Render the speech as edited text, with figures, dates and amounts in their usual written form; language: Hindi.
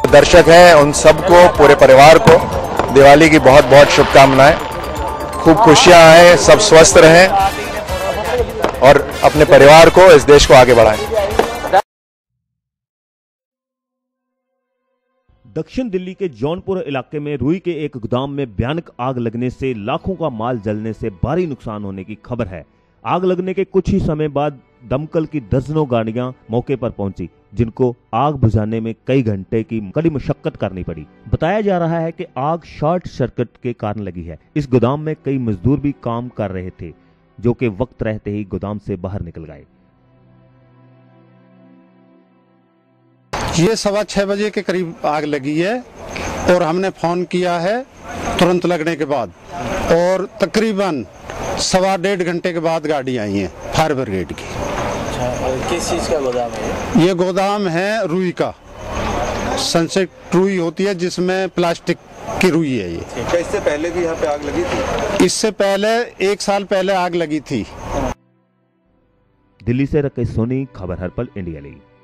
दर्शक हैं उन सबको, पूरे परिवार को दिवाली की बहुत बहुत शुभकामनाएं। खूब खुशियां आए, सब स्वस्थ रहें और अपने परिवार को, इस देश को आगे बढ़ाएं। दक्षिण दिल्ली के जौनपुर इलाके में रुई के एक गोदाम में भयानक आग लगने से लाखों का माल जलने से भारी नुकसान होने की खबर है। आग लगने के कुछ ही समय बाद दमकल की दर्जनों गाड़ियां मौके पर पहुंची, जिनको आग बुझाने में कई घंटे की कड़ी मशक्कत करनी पड़ी। बताया जा रहा है कि आग शॉर्ट सर्किट के कारण लगी है। इस गोदाम में कई मजदूर भी काम कर रहे थे, जो कि वक्त रहते ही गोदाम से बाहर निकल गए। ये 6:15 बजे के करीब आग लगी है और हमने फोन किया है तुरंत लगने के बाद, और तकरीबन 1.25 घंटे के बाद गाड़ी आई है फायर ब्रिगेड की। किस चीज का गोदाम है? ये गोदाम है रुई का, सनसेट रुई होती है जिसमें प्लास्टिक की रुई है ये। इससे पहले भी यहाँ पे आग लगी थी? इससे पहले 1 साल पहले आग लगी थी। दिल्ली से राकेश सोनी, खबर हर पल, इंडिया लीग।